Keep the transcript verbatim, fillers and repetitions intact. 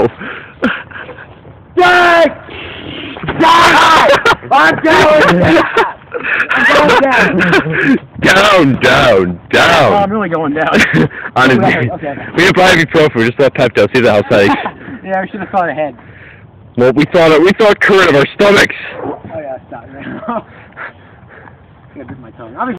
go. Jack! Jack! I'm going down! I'm going Down, down! down, Oh, down. I'm really going down. On his Okay, knee. okay, okay. We didn't buy ibuprofen, we just thought Pepto, see the outside. Yeah, we should have thought ahead. Well, we thought it, we thought current of our stomachs. Oh yeah, stop. I'm gonna bit my tongue.